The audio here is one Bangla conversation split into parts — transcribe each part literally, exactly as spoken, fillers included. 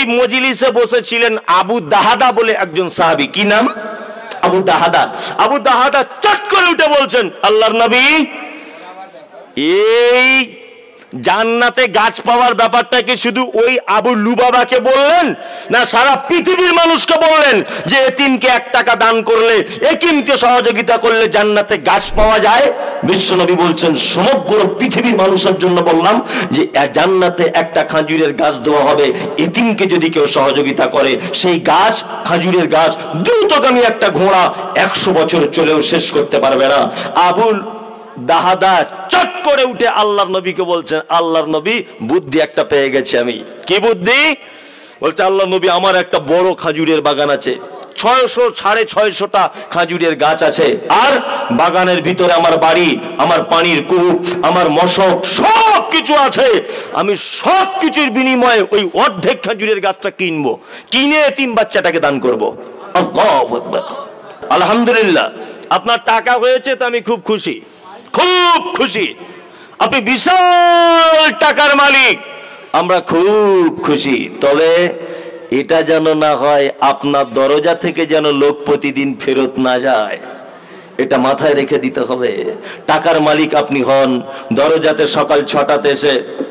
মজলিসে বসেছিলেন আবু দাহাদা বলে একজন সাহাবী। কি নাম? আবু দাহাদা। আবু দাহাদা চট করে উঠে বলছেন, আল্লাহর নবী, এই জান্নাতে গাছ পাওয়ার ব্যাপারটা কি শুধু ওই আবু লুবাবাকে বললেন, না সারা পৃথিবীর মানুষকে বললেন যে এতিমকে এক টাকা দান করলে, এতিমকে সহযোগিতা করলে জান্নাতে গাছ পাওয়া যায়? বিশ্বনবী বলছেন, সমগ্র পৃথিবীর মানুষের জন্য বললাম যে জান্নাতে একটা খাজুরের গাছ দেওয়া হবে, এতিমকে যদি কেউ সহযোগিতা করে। সেই গাছ, খাজুরের গাছ, দ্রুতগামী একটা ঘোড়া একশো বছর চলেও শেষ করতে পারবে না। আবুল দাহাদা চট করে উঠে আল্লাহর নবীকে বলছেন, আল্লাহর নবী, বুদ্ধি একটা পেয়ে গেছি আমি। কি বুদ্ধি? বলছে, আল্লাহর নবী, আমার একটা বড় খাজুরের বাগান আছে, ছয়শো সাড়ে ছয়শোটা খাজুরের গাছ আছে, আর বাগানের ভিতরে আমার বাড়ি, আমার পানির কূপ, আমার মশক, সব কিছু আছে। আমি সব কিছুর বিনিময়ে ওই অর্ধেক খাজুরের গাছটা কিনবো, কিনে এতিম বাচ্চাটাকে দান করবো। আল্লাহু আকবার। আলহামদুলিল্লাহ, আপনার টাকা হয়েছে তো আমি খুব খুশি, খুব খুশি। আপনি বিশাল টাকার মালিক, আমরা খুব খুশি। তবে এটা যেন না হয় আপনার দরজা থেকে যেন লোক প্রতিদিন ফেরত না যায়, এটা মাথায় রেখে দিতে হবে। টাকার মালিক আপনি হন, দরজাতে সকাল ছটাতে এসে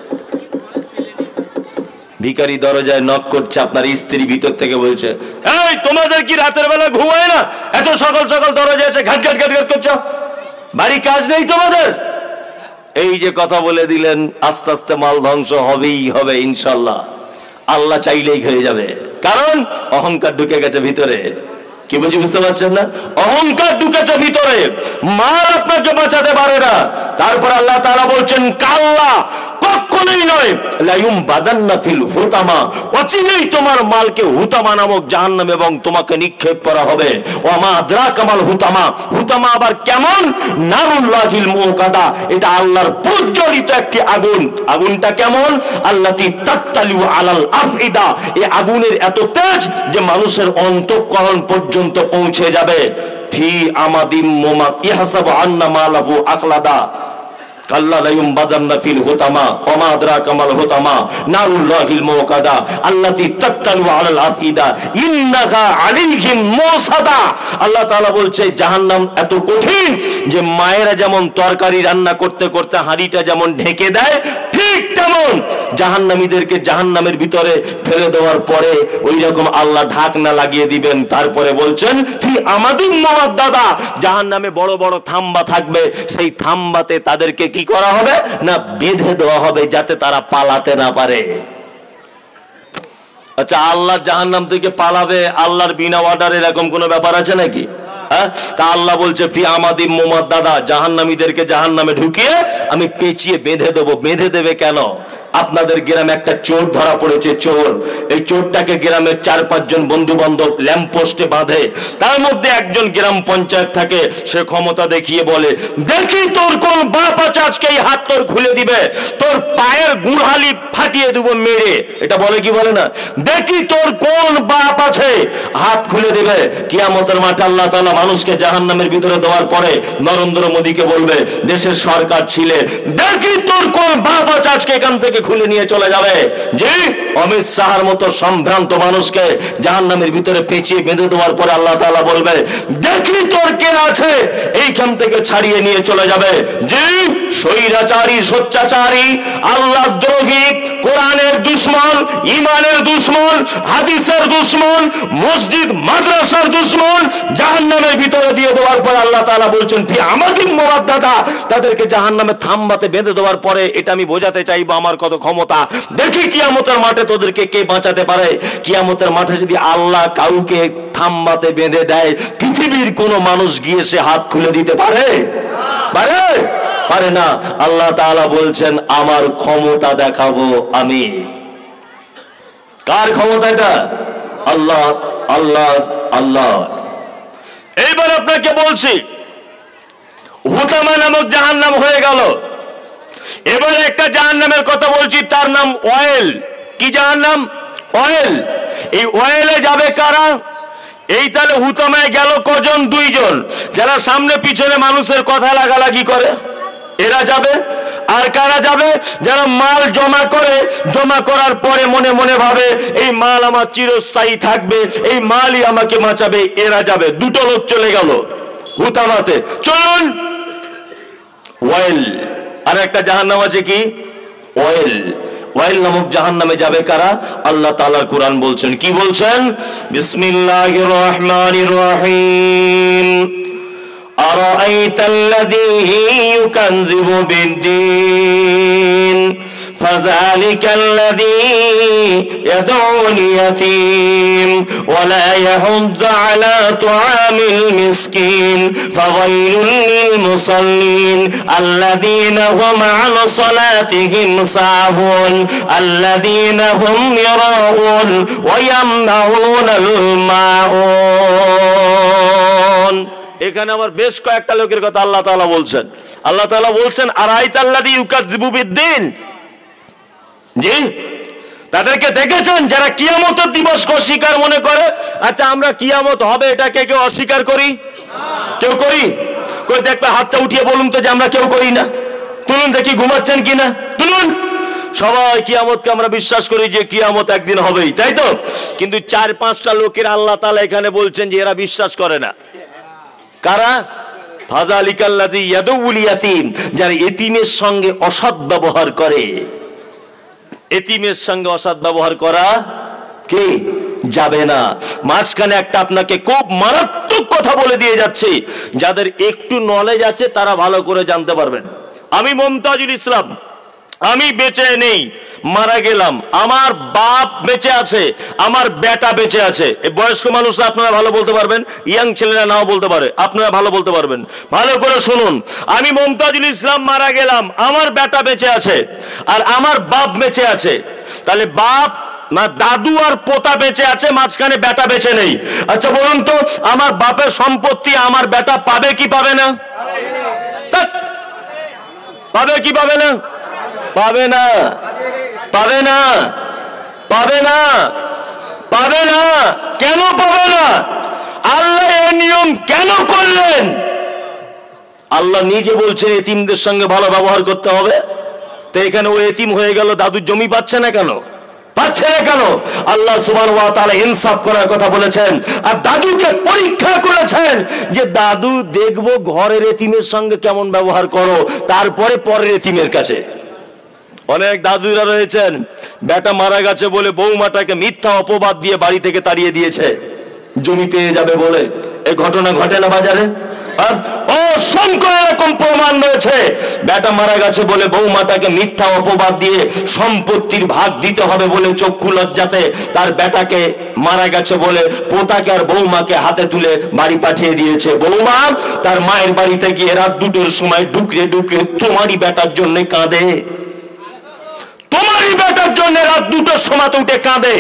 ভিখারি দরজায় নক করছে, আপনার স্ত্রী ভিতর থেকে বলছে, এই তোমাদের কি রাতের বেলা ঘুম হয় না? এত সকাল সকাল দরজায় এসে ঘাট ঘাট ঘাট ঘাট করছো, বাড়ি কাজ নেই তোমাদের? এই যে কথা বলে দিলেন, আস্তে আস্তে মাল ধ্বংস হবেই হবে ইনশাল্লাহ, আল্লাহ চাইলেই হয়ে যাবে। কারণ অহংকার ঢুকে গেছে ভিতরে। কি বুঝি বুঝতে পারছেন না? অহংকার ঢুকেছে ভিতরে, মাল আপনাকে বাঁচাতে পারে না। তারপর আল্লাহ তাআলা বলছেন, কাল্লা, কখনোই নয়, লায়ুম বাদান্না ফিল হুতামা, অচিরেই তোমার মালকে হুতামা নামক জাহান্নামে এবং তোমাকে নিক্ষেপ করা হবে। ওয়ামা আদরাকা মাল হুতামা, হুতামা আবার কেমন? নারুল্লাহিল মুকাদা, এটা আল্লাহর প্রজ্বলিত একটি আগুন। আগুনটা কেমন? আল্লাতী তাত্তালিউ আলাল আফইদা, এই আগুনের এত তেজ যে মানুষের অন্তঃকরণ পর্যন্ত পৌঁছে যাবে। ফি আমাদিম মুমা ইহসাবু আন্না মালাহু আখলাদা, কাল্লা লায়ুম বাদান্না ফিল হুতামা ওমা আদরাকা মাল হুতামা নারুল্লাহিল মুকাদা আল্লাতী তাত্তালু আলাল আফইদা ইন্নাহা আলাইহিম মুসাদা। আল্লাহ তাআলা বলছে, জাহান্নাম এত কঠিন যে মায়েরা যেমন তরকারি রান্না করতে করতে হাঁড়িটা যেমন ঢেকে দেয়, ঠিক তেমন জাহান্নামীদেরকে জাহান্নামের ভিতরে ফেলে দেওয়ার পরে ওই রকম আল্লাহ ঢাকনা লাগিয়ে দিবেন। তারপরে বলছেন, ফি আমাদিম মুমাদ্দাদা, জাহান্নামে বড় বড় থাম্বা থাকবে, সেই থাম্বাতে তাদেরকে কি করা হবে না, বেঁধে দেওয়া হবে যাতে তারা পালাতে না পারে। আচ্ছা, আল্লাহ জাহান্নাম থেকে পালাবে আল্লাহর বিনা অর্ডারে, এরকম কোনো ব্যাপার আছে নাকি? হ্যাঁ, তা আল্লাহ বলছে, ফি আমাদিম মুমাদ্দাদা, জাহান্নামীদেরকে জাহান্নামে ঢুকিয়ে আমি পেঁচিয়ে বেঁধে দেবো। বেঁধে দেবে কেন? আপনাদের গ্রামে একটা চোর ধরা পড়েছে, চোর। এই চোরটাকে গ্রামের চার পাঁচজন বন্ধু বান্ধব ল্যাম্পপোস্টে বাঁধে, তার মধ্যে একজন গ্রাম পঞ্চায়েত থাকে, সে ক্ষমতা দেখিয়ে বলে, দেখি তোর কোন বাপ আছে আজকে এই হাত তোর খুলে দিবে, তোর পায়ের গুড়হালি ফাটিয়ে দেবো মেরে। এটা বলে কি বলে না? দেখি তোর কোন বাপ আছে হাত খুলে দিবে। কিয়ামতের মাঠে আল্লাহ তাআলা মানুষকে জাহান্নামের ভিতরে দেওয়ার পরে নরেন্দ্র মোদীকে বলবে, দেশের সরকার ছিলে, দেখি তোর কোন বাপ আছে আজকে এখান থেকে খুলে নিয়ে চলে যাবে। জি, অমিত শাহর মতো সম্ভ্রান্ত মানুষকে জাহান্নামের ভিতরে পেঁচিয়ে বেঁধে দেওয়ার পরে আল্লাহ তাআলা বলবে, দেখি তোর কে আছে এইখান থেকে ছাড়িয়ে নিয়ে চলে যাবে। জি, স্বৈরাচারী, সোচ্চাচারী, আল্লাহ দ্রোহী, কোরআনের দুশমন, ইমানের দুশমন, হাদিসের দুশমন, মসজিদ মাদ্রাসার দুশমন জাহান্নামের ভিতরে দিয়ে দেওয়ার পর আল্লাহ তাআলা বলছেন, ফি আমাদিম মুমাদ্দাদা, তাদেরকে জাহান্নামে থাম্বাতে বেঁধে দেওয়ার পরে এটা আমি বোঝাতে চাইবো আমার কত ক্ষমতা। দেখি কিয়ামতের মাঠে তোদেরকে কে বাঁচাতে পারে। কিয়ামতের মাঠে যদি আল্লাহ কাউকে থাম্বাতে বেঁধে দেয়, পৃথিবীর কোন মানুষ গিয়ে সে হাত খুলে দিতে পারে? পারে? পারে না। আল্লাহ তাআলা বলছেন, আমার ক্ষমতা দেখাবো আমি। কার ক্ষমতা এটা? আল্লাহ, আল্লাহ, আল্লাহ। এইবার আপনাকে বলছি, হুতামা নামক জাহান্নাম হয়ে গেল। এবার একটা জাহান্নামের কথা বলছি, তার নাম অয়েল। কি জাহান্নাম? অয়েল। এই অয়েলে যাবে কারা? এই তাহলে হুতামায় গেল কজন? দুইজন, যারা সামনে পিছনে মানুষের কথা লাগালাগি করে, এরা যাবে। আর কারা যাবে? যারা মাল জমা করে, জমা করার পরে মনে মনে ভাবে এই মাল আমার চিরস্থায়ী থাকবে, এই মালই আমাকে বাঁচাবে, এরা যাবে। দুটো লোক চলে গেল হুতামাতে। চলুন ওয়াইল। আর একটা জাহান্নাম আছে কি? ওয়াইল। ওয়াইল নামক জাহান্নামে যাবে কারা? আল্লাহ তাআলার কোরআন বলছেন, কি বলছেন? বিসমিল্লাহির রহমানির রহিম। আরাআইতাল্লাযী ইউকাযযিবু বিদ্দীন ফাযালিকাল্লাযী ইয়াদউল ইয়াতীম ওয়া লা ইয়াহুয্যু আলা তুআমিল মিসকিন ফাওয়াইলুল লিল মুসাল্লিন আল্লাযীনা হুম আন সালাতিহিম সাহুন আল্লাযীনা হুম ইয়ারাউন ওয়া ইয়ামনাউনাল মাউন। এখানে আবার বেশ কয়েকটা লোকের কথা আল্লাহ তাআলা বলছেন। আল্লাহ তাআলা বলছেন আরাআইতাল্লাযী ইউকাযযিবু বিদ্দীন, জি তাদেরকে দেখেছেন যারা কিয়ামতের দিবসকে অস্বীকার মনে করে? আচ্ছা, আমরা কিয়ামত হবে এটাকে কেউ অস্বীকার করি? কেউ করি? কই দেখবে হাতটা উঠিয়ে বলুন তো যে আমরা কেউ করি না। তুলুন দেখি, ঘুমাচ্ছেন কিনা, তুলুন। সবাই কিয়ামতকে আমরা বিশ্বাস করি যে কিয়ামত একদিন হবেই, তাই তো? কিন্তু চার পাঁচটা লোকের আল্লাহ তাআলা এখানে বলছেন যে এরা বিশ্বাস করে না। কারা? ফাযালিকাল্লাযী ইয়াদউল ইয়াতীম, যারা এতিমের সঙ্গে অসৎ ব্যবহার করে। এতিমের সঙ্গে অসৎ ব্যবহার করা কি যাবে না। মাঝখানে একটা আপনাকে খুব মারাত্মক কথা বলে দিয়ে যাচ্ছে, যাদের একটু নলেজ আছে তারা ভালো করে জানতে পারবেন। আমি মুমতাজুল ইসলাম, আমি বেঁচে নেই, মারা গেলাম, আমার বাপ বেঁচে আছে, আমার বেটা বেঁচে আছে। এই বয়স্ক মানুষরা আপনারা ভালো বলতে পারবেন, ইয়াং ছেলেরা নাও বলতে পারে, আপনারা ভালো বলতে পারবেন। ভালো করে শুনুন, আমি মুমতাজুল ইসলাম মারা গেলাম, আমার বেটা বেঁচে আছে আর আমার বাপ বেঁচে আছে। তাহলে বাপ না দাদু আর পোতা বেঁচে আছে, মাঝখানে বেটা বেঁচে নেই। আচ্ছা বলুন তো, আমার বাপের সম্পত্তি আমার বেটা পাবে কি পাবে না? পাবে কি পাবে না? পাবে না, পাবে না, পাবে না, পাবে না। কেন পাবে না? আল্লাহ এই নিয়ম কেন করলেন? আল্লাহ নিজে বলছেন এতিমদের সঙ্গে ভালো ব্যবহার করতে হবে। তো এখানে ও এতিম হয়ে গেল, দাদুর জমি পাচ্ছে না কেন? পাচ্ছে না কেন? আল্লাহ সুবহানাহু ওয়া তাআলা ইনসাফ করার কথা বলেছেন আর দাদুকে পরীক্ষা করেছেন যে দাদু দেখবো ঘরের এতিমের সঙ্গে কেমন ব্যবহার করো, তারপরে পরের এতিমের কাছে। অনেক দাদুরা রয়েছেন, বেটা মারা গেছে বলে বৌমাটাকে মিথ্যা অপবাদ দিয়ে বাড়ি থেকে তাড়িয়ে দিয়েছে জমি পেয়ে যাবে বলে। এই ঘটনা ঘটে না বাজারে? অসংখ্য এরকম প্রমাণ রয়েছে। বেটা মারা গেছে বলে বৌমাটাকে মিথ্যা অপবাদ দিয়ে সম্পত্তির ভাগ দিতে হবে বলে চক্ষু লজ্জাতে তার বেটাকে মারা গেছে বলে পোতাকে আর বৌমাকে হাতে তুলে বাড়ি পাঠিয়ে দিয়েছে। বৌমা তার মায়ের বাড়িতে গিয়ে রাত দুটোর সময় ঢুকরে ঢুকরে তোমারই বেটার জন্য কাঁদে, তোমারই বেটার জন্য রাত দুটোর সময় উঠে কাঁদে।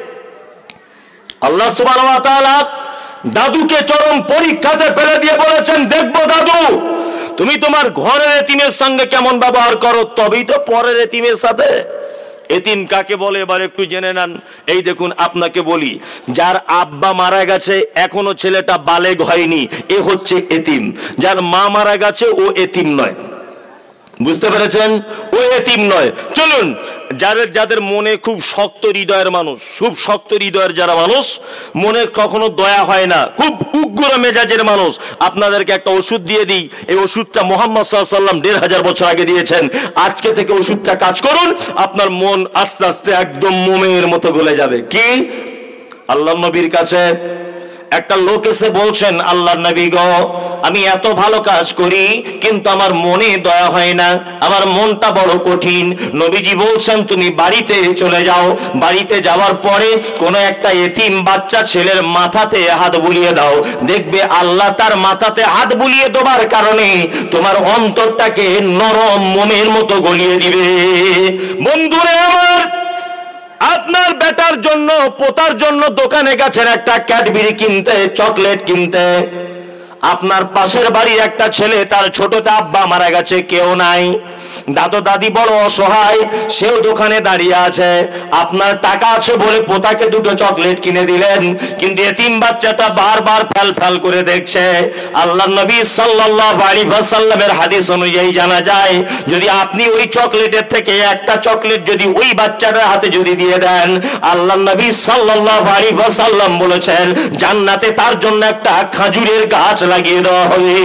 আল্লাহ সুবহানাহু ওয়া তাআলা দাদুকে চরম পরীক্ষাতে ফেলে দিয়ে বলেছেন, দেখবো দাদু তুমি তোমার ঘরের এতিমের সঙ্গে কেমন ব্যবহার করো, তবেই তো পরের এতিমের সাথে। এতিম কাকে বলে এবার একটু জেনে নেন। এই দেখুন, আপনাকে বলি, যার আব্বা মারা গেছে এখনো ছেলেটা বালেগ হয়নি, এ হচ্ছে এতিম। যার মা মারা গেছে ও এতিম নয়, বুঝতে পেরেছেন? ও এতিম নয়। চলুন, যাদের যাদের মনে খুব শক্ত হৃদয়ের মানুষ, খুব শক্ত হৃদয়ের যারা মানুষ, মনে কখনো দয়া হয় না, খুব উগ্র মেজাজের মানুষ, আপনাদেরকে একটা ওষুধ দিয়ে দিই। এই ওষুধটা মুহাম্মদ সাল্লাল্লাহু আলাইহি ওয়াসাল্লাম দেড় হাজার বছর আগে দিয়েছেন। আজকে থেকে ওষুধটা কাজ করুন, আপনার মন আস্তে আস্তে একদম মোমের মতো গলে যাবে। কি? আল্লাহর নবীর কাছে একটা লোক এসে বলছেন, আল্লাহর নবী গো, আমি এত ভালো কাজ করি কিন্তু আমার মনে দয়া হয় না, আমার মনটা বড় কঠিন। নবীজি বলছেন তুমি বাড়িতে চলে যাও, বাড়িতে যাওয়ার পরে কোনো একটা এতিম বাচ্চা ছেলের মাথাতে হাত বুলিয়ে দাও, দেখবে আল্লাহ তার মাথাতে হাত বুলিয়ে দেওয়ার কারণে তোমার অন্তরটাকে নরম মোমের মতো গলিয়ে দিবে। বন্ধুরে আমার, আপনার বেটার জন্য পোতার জন্য দোকানে গেছেন একটা ক্যাডবেরি কিনতে, চকলেট কিনতে। আপনার পাশের বাড়ির একটা ছেলে, তার ছোটতে আব্বা মারা গেছে, কেউ নাই, দাদু দাদি বড় অসহায়, সেও দোকানে দাঁড়িয়ে আছে, আপনার টাকা আছে বলে পোতাকে দুটো চকলেট কিনে দিলেন, কিন্তু এতিম বাচ্চাটা বারবার ফ্যাল ফ্যাল করে দেখছে। আল্লাহর নবী সাল্লাল্লাহু আলাইহি ওয়াসাল্লামের হাদিস অনুযায়ী জানা যায়, যদি আপনি ওই চকলেটের থেকে একটা চকলেট যদি ওই বাচ্চাটার হাতে যদি দিয়ে দেন, আল্লাহর নবী সাল্লাল্লাহু আলাইহি ওয়াসাল্লাম বলেছেন জান্নাতে তার জন্য একটা খেজুরের গাছ লাগিয়ে দেওয়া হবে।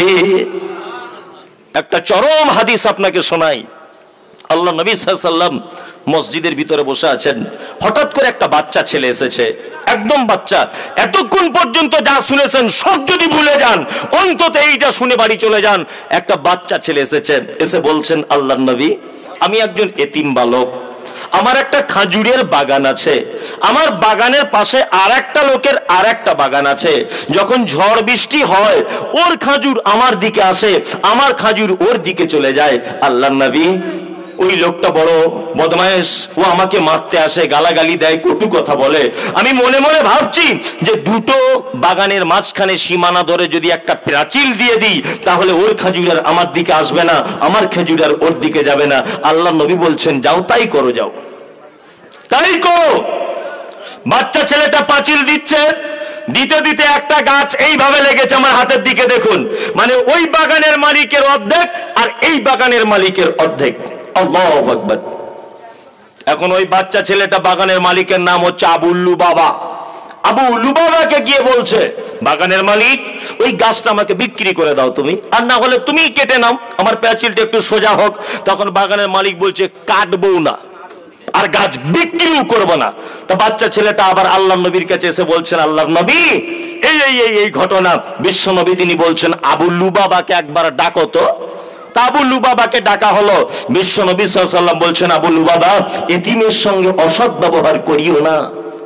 একটা চরম হাদিস আপনাকে শোনাই। আল্লাহ নবী সাল্লাল্লাহু আলাইহি ওয়াসাল্লাম মসজিদের ভিতরে বসে আছেন, হঠাৎ করে একটা বাচ্চা ছেলে এসেছে, একদম বাচ্চা। এতক্ষণ পর্যন্ত যা শুনেছেন সব যদি ভুলে যান, অন্তত এইটা শুনে বাড়ি চলে যান। একটা বাচ্চা ছেলে এসেছে, এসে বলছেন আল্লাহর নবী, আমি একজন এতিম বালক, আমার একটা খেজুরের বাগান আছে, আমার বাগানের পাশে আর একটা লোকের আর একটা বাগান আছে, যখন ঝড় বৃষ্টি হয় ওর খেজুর আমার দিকে আসে, আমার খেজুর ওর দিকে চলে যায়। আল্লাহর নবী, ওই লোকটা বড় বদমায়েশ, ও আমাকে মারতে আসে, গালাগালি দেয়, কটু কথা বলে। আমি মনে মনে ভাবছি যে দুটো বাগানের মাঝখানে সীমানা ধরে যদি একটা প্রাচীর দিয়ে দিই, তাহলে ওর খেজুর আর আমার দিকে আসবে না, আমার খেজুর আর ওর দিকে যাবে না। আল্লাহ নবী বলছেন যাও, তাই করো, যাও তাই করো। বাচ্চা ছেলেটা পাঁচিল দিচ্ছে, দিতে দিতে একটা গাছ এইভাবে লেগেছে আমার হাতের দিকে, দেখুন, মানে ওই বাগানের মালিকের অর্ধেক আর এই বাগানের মালিকের অর্ধেক। আল্লাহু আকবার। এখন ওই বাচ্চা ছেলেটা বাগানের মালিকের নাম হচ্ছে আবু লুবাবা। আবু লুবাবাকে গিয়ে বলছে, বাগানের মালিক, ওই গাছটা আমাকে বিক্রি করে দাও তুমি, আর না হলে তুমি কেটে নাও, আমার প্যাচিলটা একটু সোজা হোক। তখন বাগানের মালিক বলছে কাটবো না, আর গাছ বিক্রিও করব না। তা বাচ্চা ছেলেটা আবার আল্লাহর নবীর কাছে এসে বলছেন, আল্লাহর নবী, এই এই এই এই ঘটনা। বিশ্ব নবী তিনি বলছেন আবু লুবাবাকে একবার ডাকো তো। তা আবু লুবাবাকে ডাকা হলো। বিশ্ব নবী সাল্লাল্লাহু আলাইহি ওয়াসাল্লাম বলছেন, আবু লুবাবা, এতিমের সঙ্গে অসৎ ব্যবহার করিও না,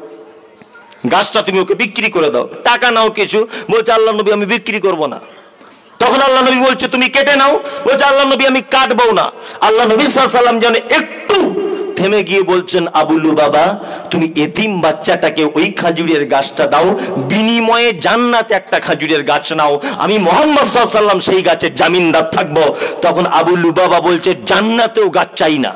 গাছটা তুমি ওকে বিক্রি করে দাও, টাকা নাও কিছু। বলছে আল্লাহর নবী, আমি বিক্রি করব না। তখন আল্লাহ নবী বলছে তুমি কেটে নাও। বলছে আল্লাহ নবী, আমি কাটবো না। আল্লাহ নবী সাল্লাল্লাহু আলাইহি ওয়াসাল্লাম যেন একটু থেমে গিয়ে বলছেন, আবু লুবাবা, তুমি এতিম বাচ্চাটাকে ওই খেজুরের গাছটা দাও, বিনিময়ে জান্নাতে একটা খেজুরের গাছ নাও, আমি মুহাম্মদ সাল্লাল্লাহু আলাইহি ওয়াসাল্লাম সেই গাছের জামিনদার থাকবো। তখন আবু লুবাবা বলছে, জান্নাতেও গাছ চাই না।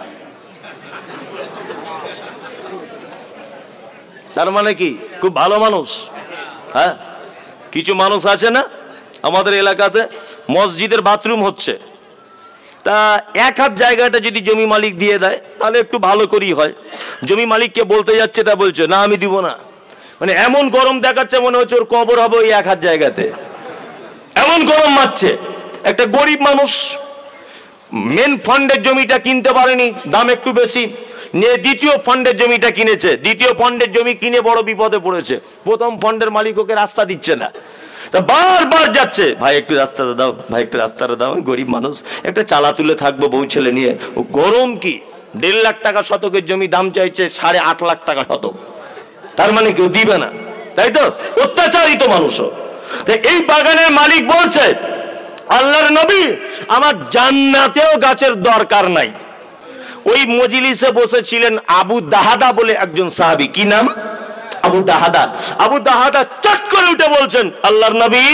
তার মানে কি, খুব ভালো মানুষ। হ্যাঁ, কিছু মানুষ আছে না আমাদের এলাকাতে, মসজিদের বাথরুম হচ্ছে, তা এক হাত জায়গাটা যদি জমি মালিক দিয়ে দেয় তাহলে একটু ভালো করেই হয়। জমি মালিককে বলতে যাচ্ছে, তা বলছে না আমি দিব না, মানে এমন গরম দেখাচ্ছে মনে হচ্ছে ওর কবর হবে ওই এক হাত জায়গাতে, এমন গরম মারছে। একটা গরিব মানুষ মেন ফান্ডের জমিটা কিনতে পারেনি, দাম একটু বেশি, নিয়ে দ্বিতীয় ফান্ডের জমিটা কিনেছে। দ্বিতীয় ফান্ডের জমি কিনে বড় বিপদে পড়েছে। প্রথম ফান্ডের মালিক ওকে রাস্তা দিচ্ছে না, তা বারবার যাচ্ছে, ভাই একটু রাস্তাটা দাও, ভাই একটু রাস্তাটা দাও, গরিব মানুষ, একটা চালা তুলে থাকবো বউ ছেলে নিয়ে। ও গরম কি, দেড় লাখ টাকা শতকের জমি, দাম চাইছে সাড়ে আট লাখ টাকা শতক। তার মানে কেউ দিবে না, তাই তো, অত্যাচারিত মানুষও। এই বাগানের মালিক বলছে, আল্লাহর নবী, আমার জান্নাতেও গাছের দরকার নাই। ওই মজলিসে বসেছিলেন আবু দাহাদা বলে একজন সাহাবী, কি নাম, আবু দাহাদা। আবু দাহাদা চট করে উঠে বলছেন, আল্লাহর নবী,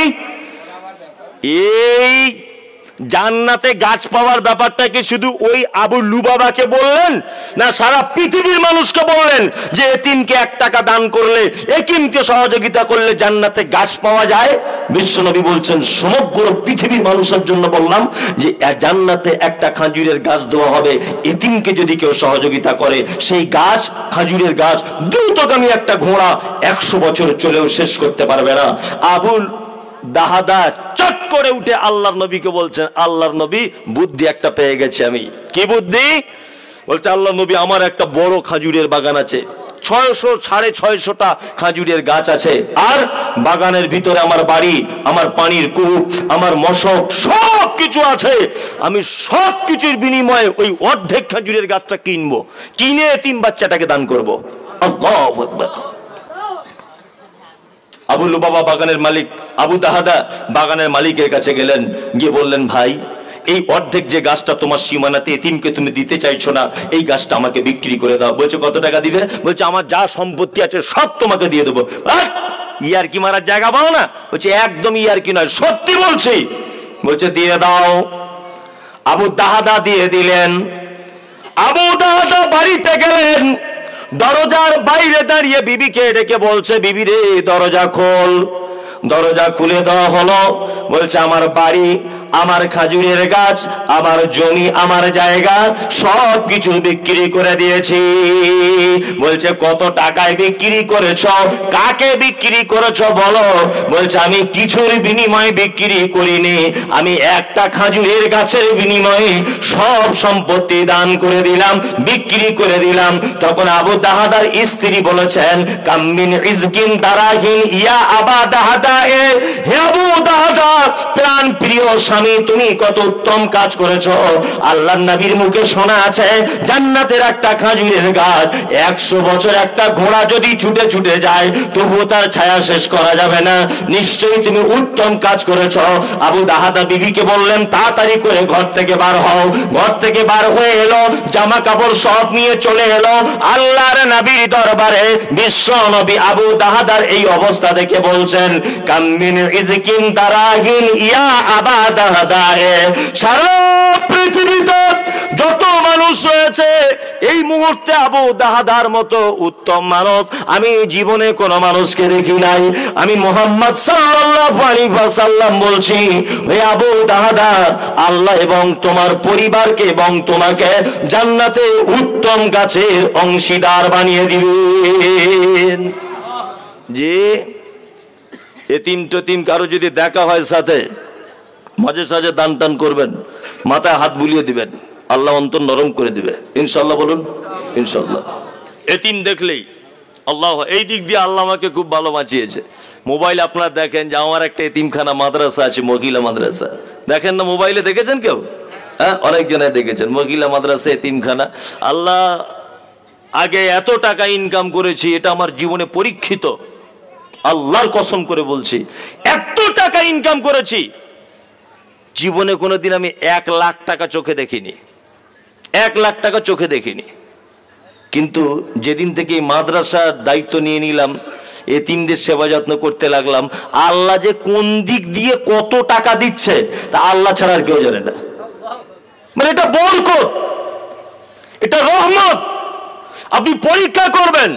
এই জান্নাতে গাছ পাওয়ার ব্যাপারটা কি শুধু ওই আবু লুবাবাকে বললেন, না সারা পৃথিবীর মানুষকে বললেন যে এতিমকে এক টাকা দান করলে, এতিমকে সহযোগিতা করলে জান্নাতে গাছ পাওয়া যায়? বিশ্বনবী বলছেন, সমগ্র পৃথিবীর মানুষের জন্য বললাম যে জান্নাতে একটা খেজুরের গাছ দেওয়া হবে, এতিমকে যদি কেউ সহযোগিতা করে। সেই গাছ, খেজুরের গাছ, দ্রুতগামী একটা ঘোড়া একশো বছর চলেও শেষ করতে পারবে না। আবুল দাহাদা চট করে উঠে আল্লাহর নবীকে বলছেন, আল্লাহর নবী, বুদ্ধি একটা পেয়ে গেছি আমি। কি বুদ্ধি? বলছে, আল্লাহর নবী, আমার একটা বড় খেজুরের বাগান আছে, ছয়শো সাড়ে ছয়শোটা খেজুরের গাছ আছে, আর বাগানের ভিতরে আমার বাড়ি, আমার পানির কূপ, আমার মশক, সব কিছু আছে। আমি সব কিছুর বিনিময়ে ওই অর্ধেক খেজুরের গাছটা কিনবো, কিনে এতিম বাচ্চাটাকে দান করবো। আল্লাহু আকবার। আবু লুবাবা বাগানের মালিক, আবু দাহাদা বাগানের মালিকের কাছে গেলেন, গিয়ে বললেন, ভাই, এই অর্ধেক যে গাছটা তোমার সীমানাতে এতিমকে তুমি দিতে চাইছো না, এই গাছটা আমাকে বিক্রি করে দাও। বলছে, কত টাকা দিবে? বলছে, আমার যা সম্পত্তি আছে সব তোমাকে দিয়ে দেবো। ইয়ার কি মারার জায়গা পাও না? বলছে, একদম ইয়ার কি নয়, সত্যি বলছি। বলছে, দিয়ে দাও। আবু দাহাদা দিয়ে দিলেন। আবু দাহাদা বাড়িতে গেলেন, দরজার বাইরে দাঁড়িয়ে বিবিকে ডেকে বলছে, বিবি রে দরজা খোল। দরজা খুলে দেওয়া হলো। বলছে আমার বাড়ি, আমার খাজুরের গাছ, আমার জমি, আমার জায়গা সব কিছু বিক্রি করে দিয়েছি। বলছে কত টাকায় বিক্রি করেছ, কাকে বিক্রি করেছ বলো। বলছে আমি কিছুর বিনিময়ে বিক্রি করিনি, আমি একটা খাজুরের গাছের বিনিময়ে সব সম্পত্তি দান করে দিলাম, বিক্রি করে দিলাম। তখন আবু দাহাদার স্ত্রী বলেছেন, কাম্মিন ইজকিন তারাহিন ইয়া আবা দাহাদা, এ হে আবু দাহাদা, প্রাণ প্রিয় স্বামী, তুমি কত উত্তম কাজ করেছো। আল্লাহর নবীর মুখে শোনা আছে জান্নাতের একটা খাজুরের গাছ একশো বছর একটা ঘোড়া যদি ছুটে ছুটে যায় তবুও তার ছায়া শেষ করা যাবে না, নিশ্চয়ই তুমি উত্তম কাজ করেছো। আবু দাহাদা বিবিকে বললেন, তাড়াতাড়ি করে ঘর থেকে বার হও। ঘর থেকে বার হয়ে এলো, জামা কাপড় সব নিয়ে চলে এলো আল্লাহর নবীর দরবারে। বিশ্ব নবী আবু দাহাদার এই অবস্থা দেখে বলছেন, কাম্মিন ইজকিন তারাহিন ইয়া আবা দাহাদা, সারা পৃথিবীতে যত মানুষ রয়েছে এই মুহূর্তে আবু দাহাদার মতো উত্তম মানুষ আমি জীবনে কোন মানুষকে দেখি নাই। আমি মুহাম্মদ সাল্লাল্লাহু আলাইহি ওয়াসাল্লাম বলছি, হে আবু দাহাদা, আল্লাহ এবং তোমার পরিবারকে এবং তোমাকে জান্নাতে উত্তম গাছের অংশীদার বানিয়ে দিবেন। যে এতিম টতিম কারো যদি দেখা হয় সাথে, মাঝে সাঝে দান টান করবেন, মাথায় হাত বুলিয়ে দিবেন, আল্লাহ অন্তর নরম করে দিবে ইনশাল্লাহ। বলুন ইনশাল্লাহ। এতিম দেখলেই আল্লাহ, এই দিক দিয়ে আল্লাহ আমাকে খুব ভালো বাঁচিয়েছে। মোবাইল আপনারা দেখেন যে আমার একটা এতিমখানা মাদ্রাসা আছে, মহিলা মাদ্রাসা, দেখেন না মোবাইলে, দেখেছেন কেউ? হ্যাঁ, অনেকজনে দেখেছেন মহিলা মাদ্রাসা, এতিমখানা। আল্লাহ, আগে এত টাকা ইনকাম করেছি, এটা আমার জীবনে পরীক্ষিত, আল্লাহর কসম করে বলছি, এত টাকা ইনকাম করেছি, জীবনে কোনোদিন আমি এক লাখ টাকা চোখে দেখিনি, এক লাখ টাকা চোখে দেখিনি। কিন্তু যেদিন থেকে মাদ্রাসার দায়িত্ব নিয়ে নিলাম, এতিমদের সেবা যত্ন করতে লাগলাম, আল্লাহ যে কোন দিক দিয়ে কত টাকা দিচ্ছে তা আল্লাহ ছাড়া আর কেউ জানে না। মানে এটা বরকত, এটা রহমত। আপনি পরীক্ষা করবেন।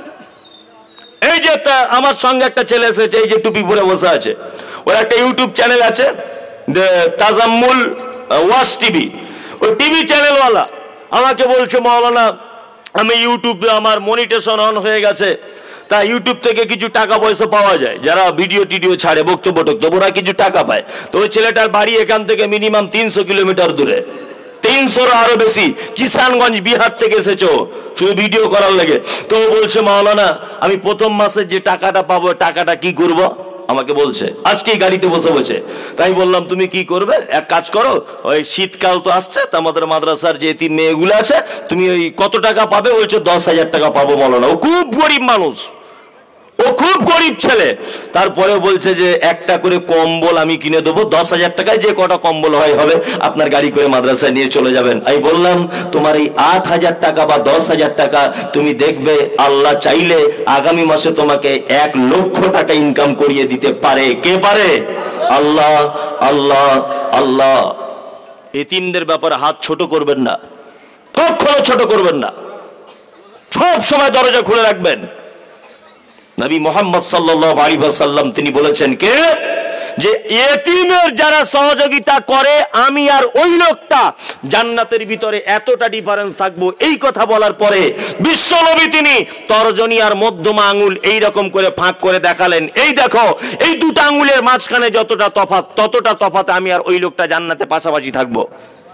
এই যে আমার সঙ্গে একটা ছেলে এসেছে, এই যে টুপি পরে বসে আছে, ওর একটা ইউটিউব চ্যানেল আছে, তাজাম্মুল ওয়াজ টিভি। ওই টিভি চ্যানেলওয়ালা আমাকে বলছে, মাওলানা আমি ইউটিউবে আমার মনিটেশন অন হয়ে গেছে, তা ইউটিউব থেকে কিছু টাকা পয়সা পাওয়া যায়, যারা ভিডিও টিডিও ছাড়ে, বক্তব্য টক্তব্য, ওরা কিছু টাকা পায়। তো ওই ছেলেটার বাড়ি এখান থেকে মিনিমাম তিনশো কিলোমিটার দূরে, তিনশোর আরো বেশি, কিষানগঞ্জ বিহার থেকে এসেছো শুধু ভিডিও করার লাগে। তো ও বলছে, মাওলানা আমি প্রথম মাসে যে টাকাটা পাবো, টাকাটা কি করব? আমাকে বলছে আজকেই গাড়িতে বসে বসে। তাই বললাম, তুমি কি করবে, এক কাজ করো, ওই শীতকাল তো আসছে, তা আমাদের মাদ্রাসার যে এতিম মেয়েগুলো আছে, তুমি ওই কত টাকা পাবে? বলছো দশ হাজার টাকা পাবো। মাওলানা, ও খুব গরিব মানুষ, ও খুব গরিব ছেলে। তারপরে বলছে যে একটা করে কম্বল আমি কিনে দেবো, দশ হাজার টাকায় যে কটা কম্বল হয় হবে, আপনার গাড়ি করে মাদ্রাসায় নিয়ে চলে যাবেন। আমি বললাম, তোমার এই আট হাজার টাকা বা দশ হাজার টাকা তুমি দেখবে আল্লাহ চাইলে আগামী মাসে তোমাকে এক লক্ষ টাকা ইনকাম করিয়ে দিতে পারে। কে পারে? আল্লাহ, আল্লাহ, আল্লাহ। এতিমদের ব্যাপারে হাত ছোট করবেন না, কখনো ছোট করবেন না, সব সময় দরজা খুলে রাখবেন। নবী মুহাম্মদ সাল্লাল্লাহু আলাইহি ওয়াসাল্লাম তিনি বলেছেন কে, যে এতিমের যারা সহযোগিতা করে আমি আর ওই লোকটা জান্নাতের ভিতরে এতটা ডিফারেন্স থাকবো। এই কথা বলার পরে বিশ্বনবী তিনি তর্জনী আর মধ্যমা আঙ্গুল এই রকম করে ফাঁক করে দেখালেন, এই দেখো এই দুটো আঙ্গুলের মাঝখানে যতটা তফাৎ, ততটা তফাতে আমি আর ওই লোকটা জান্নাতে পাশাপাশি থাকবো।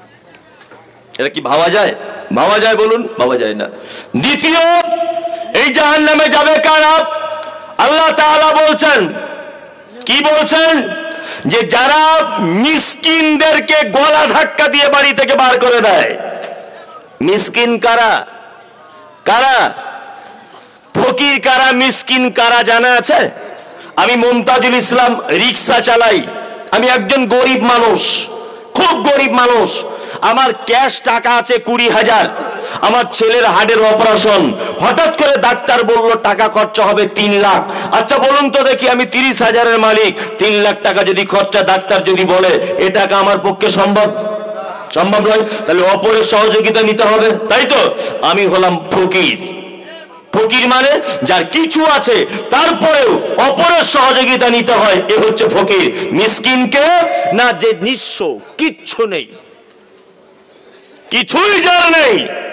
এটা কি ভাবা যায়? ভাবা যায়? বলুন, ভাবা যায় না। দ্বিতীয়, এই জাহান্নামে যাবে কারা? আল্লাহ তাআলা বলছেন, কি বলছেন? যে যারা মিসকিনদেরকে গলা ধাক্কা দিয়ে বাড়ি থেকে বার করে দেয়। মিসকিন কারা? কারা? ফকির কারা, মিসকিন কারা জানা আছে? আমি মুমতাজুল ইসলাম, রিক্সা চালাই, আমি একজন গরিব মানুষ, খুব গরিব মানুষ। আমার ক্যাশ টাকা আছে কুড়ি হাজার, আমার ছেলের হার্টের অপারেশন, হঠাৎ করে ডাক্তার বলল টাকা খরচা হবে তিন লাখ। আচ্ছা বলুন তো দেখি, আমি তিরিশ হাজারের মালিক, তিন লাখ টাকা যদি খরচা ডাক্তার যদি বলে, এ টাকা আমার পক্ষে সম্ভব? সম্ভব নয়। তাহলে অপরের সহযোগিতা নিতে হবে, তাই তো? আমি হলাম ফকির। ফকির মানে যার কিছু আছে তারপরেও অপরের সহযোগিতা নিতে হয়, এ হচ্ছে ফকির। মিসকিনকে না, যে নিঃস্ব, কিচ্ছু নেই, কিছুই যার নেই,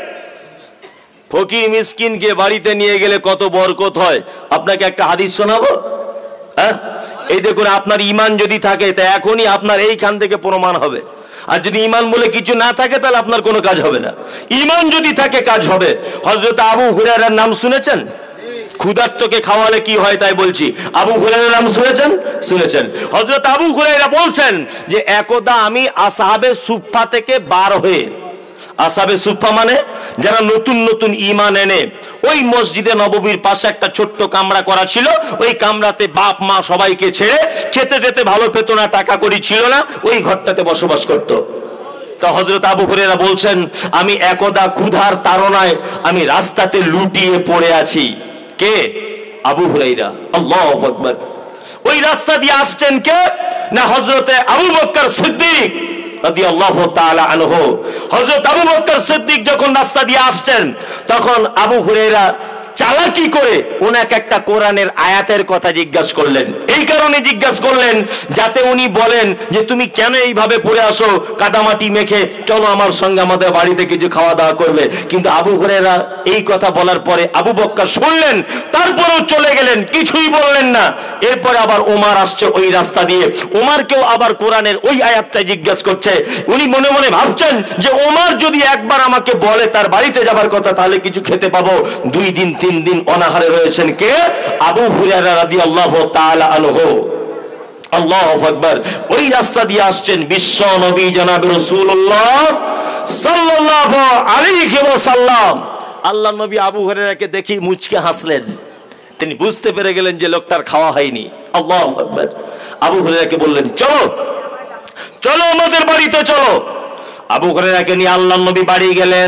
ফকির মিসকিনকে বাড়িতে নিয়ে গেলে কত বরকত হয়। আপনাকে একটা হাদিস শোনাবো। হ্যাঁ, এই দেখুন, আপনার ঈমান যদি থাকে তা এখনই আপনার এইখান থেকে প্রমাণ হবে। আর যদি ঈমান বলে কিছু না থাকে তাহলে আপনার কোনো কাজ হবে না। ঈমান যদি থাকে কাজ হবে। হযরত আবু হুরায়রার নাম শুনেছেন? ক্ষুধার্তকে খাওয়ালে কি হয় তাই বলছি। আবু হুরায়রার নাম শুনেছেন? শুনেছেন। হযরত আবু হুরায়রা বলছেন যে একদা আমি আসহাবে সুফফা থেকে বার হয়ে, আসহাবে সুফফা মানে যারা নতুন নতুন ঈমান এনে, ওই মসজিদে নববীর পাশে একটা ছোট্ট কামরা করা ছিল, ওই কামরাতে বাপ মা সবাইকে ছেড়ে, খেতে টেতে ভালো পেত না, টাকা কড়ি ছিল না, ওই ঘরটাতে বসবাস করত। তা হযরত আবু হুরায়রা বলছেন আমি একদা ক্ষুধার তাড়নায় আমি রাস্তাতে লুটিয়ে পড়ে আছি। কে? আবু হুরায়রা। আল্লাহু আকবার। ওই রাস্তা দিয়ে আসছেন কে? না, হযরতে আবু বকর সিদ্দিক রাদিয়াল্লাহু তাআলা আনহু। হযরত আবু বকর সিদ্দিক যখন রাস্তা দিয়ে আসছেন, তখন আবু হুরায়রা চালাকি করে ওনাকে একটা কোরআনের আয়াতের কথা জিজ্ঞাসা করলেন। এই কারণে জিজ্ঞাসা করলেন যাতে উনি বলেন যে তুমি কেন এইভাবে পড়ে আসো কাদামাটি মেখে, চলো আমার সঙ্গে আমাদের বাড়িতে কিছু খাওয়া দাওয়া করবে। কিন্তু আবু হুরায়রা এই কথা বলার পরে আবু বকর শুনলেন, তারপরেও চলে গেলেন, কিছুই বললেন না। এরপরে আবার ওমর আসছে ওই রাস্তা দিয়ে, ওমরকেও আবার কোরআনের ওই আয়াতটা জিজ্ঞাসা করছে। উনি মনে মনে ভাবছেন যে ওমর যদি একবার আমাকে বলে তার বাড়িতে যাবার কথা তাহলে কিছু খেতে পাবো। দুই দিন তিন দিন অনাহারে রয়েছেন কে? আবু হুরায়রা রাদিয়াল্লাহু তাআলা আনহু। আল্লাহু আকবার। ওই রাস্তা দিয়ে আসছেন বিশ্ব নবী জনাব রাসূলুল্লাহ সাল্লাল্লাহু আলাইহি ওয়াসাল্লাম। আল্লাহর নবী আবু হুরায়রাকে দেখি মুচকে হাসলেন। তিনি বুঝতে পেরে গেলেন যে লোকটার খাওয়া হয়নি। আল্লাহু আকবার। আবু হুরায়রাকে বললেন চলো চলো আমাদের বাড়িতে চলো। আবু হুরায়রাকে নিয়ে আল্লাহর নবী বাড়ি গেলেন।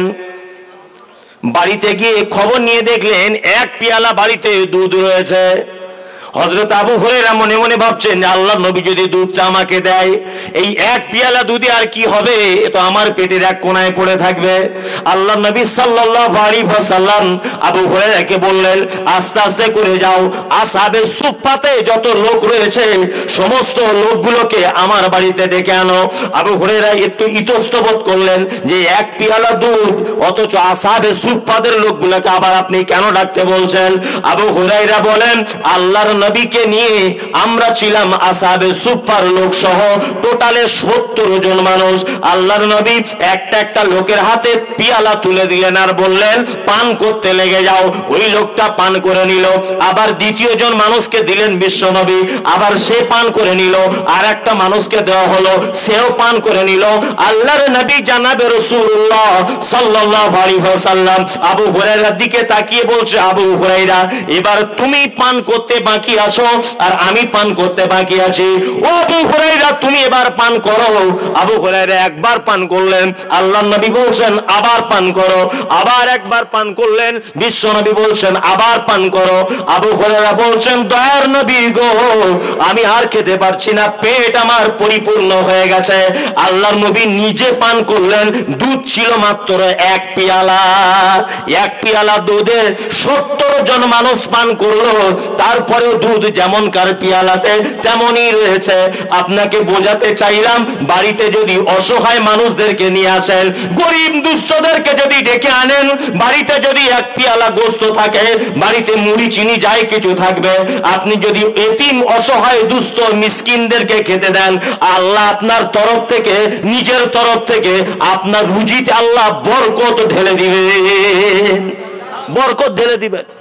বাড়িতে গিয়ে খবর নিয়ে দেখলেন এক পেয়ালা বাড়িতে দুধ রয়েছে। হযরত আবু হুরায়রা মনে মনে ভাবছেন আল্লাহর নবী যদি দুধটা আমাকে দেয়, এই এক পেয়ালা দুধে আর কি হবে, এ তো আমার পেটের এক কোণায় পড়ে থাকবে। আল্লাহর নবী সাল্লাল্লাহু আলাইহি ওয়াসাল্লাম আবু হুরায়রাকে বললেন আস্তে আস্তে করে যাও, আসহাবে সুফফাতে যত লোক রয়েছে সমস্ত লোকগুলোকে আমার বাড়িতে ডেকে আনো। আবু হুরায়রা একটু ইতস্তত করলেন যে এক পেয়ালা দুধ, অথচ আসহাবে সুফফাদের লোকগুলোকে আবার আপনি কেন ডাকতে বলছেন? আবু হুরায়রা বলেন আল্লাহর নবীকে নিয়ে আমরা ছিলাম আসহাবে সুফফার লোক সহ টোটালে সত্তর জন মানুষ। আল্লাহর নবী একটা একটা লোকের হাতে পিয়ালা তুলে দিলেন আর বললেন পান করতে লেগে যাও। ওই লোকটা পান করে নিল। আবার দ্বিতীয় জন মানুষকে দিলেন বিশ্ব নবী, আবার সে পান করে নিল। আর একটা মানুষকে দেওয়া হলো, সেও পান করে নিল। আল্লাহর নবী জানাবে রাসূলুল্লাহ সাল্লাল্লাহু আলাইহি ওয়াসাল্লাম আবু হুরায়রার দিকে তাকিয়ে বলছে আবু হুরায়রা এবার তুমি পান করতে বাকি আছো আর আমি পান করতে বাকি আছি। ও আবু হুরায়রা তুমি এবার পান করো। আবু হুরায়রা একবার পান করলেন, আল্লাহর নবী বলছেন আবার পান করো। আবার একবার পান করলেন, বিশ্ব নবী বলছেন আবার পান করো। আবু হুরায়রা বলছেন দয়ার নবী গো, আমি আর খেতে পারছি না, পেট আমার পরিপূর্ণ হয়ে গেছে। আল্লাহর নবী নিজে পান করলেন, দুধ ছিল মাত্র এক পেয়ালা। এক পেয়ালা দুধে সত্তর জন মানুষ পান করলো। তারপরেও দুধ যেমন কার পেয়ালাতে তেমনই রয়েছে। আপনাকে বোঝাতে চাইলাম বাড়িতে যদি অসহায় মানুষদেরকে নিয়ে আসেন, গরিব দুস্থদেরকে যদি ডেকে আনেন, বাড়িতে যদি এক পেয়ালা গোস্ত থাকে, বাড়িতে মুড়ি চিনি যাই কিছু থাকবে, আপনি যদি এতিম অসহায় দুস্থ মিসকিনদেরকে খেতে দেন, আল্লাহ আপনার তরফ থেকে নিজের তরফ থেকে আপনার রুজিতে আল্লাহ বরকত ঢেলে দিবেন, বরকত ঢেলে দিবেন।